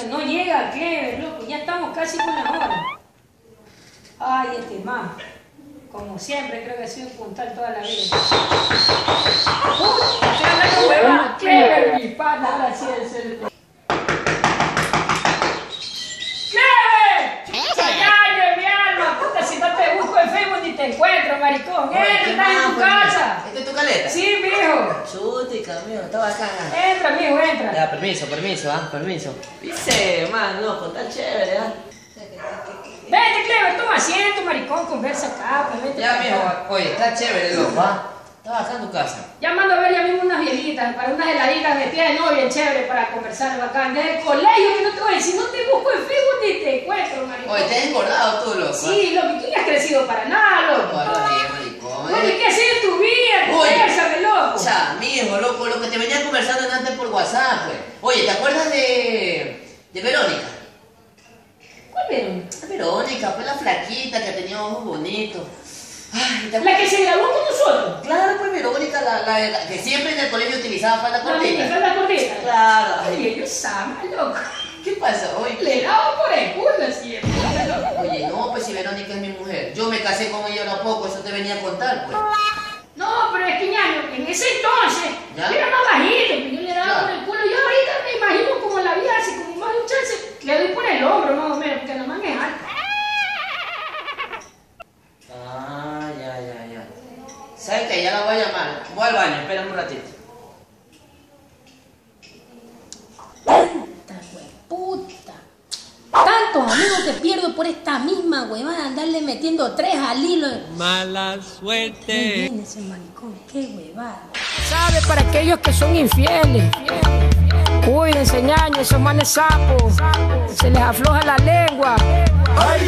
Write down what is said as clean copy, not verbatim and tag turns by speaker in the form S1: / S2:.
S1: no llega Clever, loco, ya estamos casi con la hora. Ay, este man, como siempre, creo que ha sido un puntal toda la vida. Puta, se anda con huevón, Clever, mi pana, ahora sí es el... ¡Clever! ¡Chayaño, mi alma! Puta, si no te busco en Facebook ni te encuentro, maricón. Entra, estás en tu casa.
S2: ¿Esta es tu caleta?
S1: Sí, mijo.
S2: Chutica, mijo, está bacana.
S1: Entra, mijo, entra.
S2: Ya, permiso, permiso. Dice, man, loco, está chévere, ¿ah?
S1: Vete, Clever, toma asiento, maricón, conversa acá, pues vete.
S2: Ya, mijo, oye, está chévere, loco, ¿ah? Está bacán tu casa.
S1: Ya mando a ver ya mismo unas viejitas, para unas heladitas vestidas de novia, chévere, para conversar bacán. Desde el colegio, que no te voy a decir, no te busco en Facebook ni te encuentro, maricón.
S2: Oye, te has engordado tú, loco.
S1: Sí, loco, tú no has crecido para nada, loco.
S2: Maricón.
S1: Oye, ¿qué haces en tu vida? Conversame, loco.
S2: Cha, mijo, loco, lo que te venía conversando antes por WhatsApp, pues. Oye, ¿te acuerdas de Verónica?
S1: ¿Cuál Verónica?
S2: Verónica, pues la flaquita que tenía ojos bonitos. Ay,
S1: ¿La que se graduó con nosotros?
S2: Claro, pues Verónica, la que siempre en el colegio utilizaba falda cortita.
S1: ¿La falda cortita?
S2: Claro.
S1: Oye, yo sama, loco.
S2: ¿Qué pasa hoy?
S1: Le daba por el culo siempre.
S2: Oye, no, pues si Verónica es mi mujer. Yo me casé con ella a poco, eso te venía a contar, pues.
S1: No, pero es que ñaño, en ese entonces,
S2: ¿ya?
S1: yo era más bajito, pues yo le daba por el culo. Yo ahorita me imagino como la vida hace, como más de un chance, le doy por el hombro más o menos, porque la manga es alta.
S2: Ah, ya. ¿Sabes qué? Ya la voy a llamar. Voy al baño, espérame un ratito.
S1: Tanta hueputa. Tantos amigos que pierdo por esta misma huevada, andarle metiendo 3 al hilo.
S3: Mala suerte.
S1: Qué bien ese maricón, qué huevada. ¿Sabe? Para aquellos que son infieles. Cuídense, ñaño, esos manes sapos. Se les afloja la lengua.
S4: Ay,